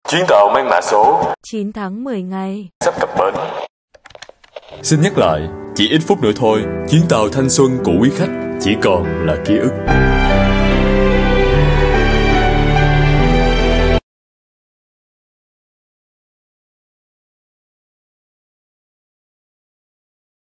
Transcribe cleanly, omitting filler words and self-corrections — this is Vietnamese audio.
Chuyến tàu mang mã số 9 tháng 10 ngày sắp cập bến. Xin nhắc lại, chỉ ít phút nữa thôi, chuyến tàu thanh xuân của quý khách chỉ còn là ký ức.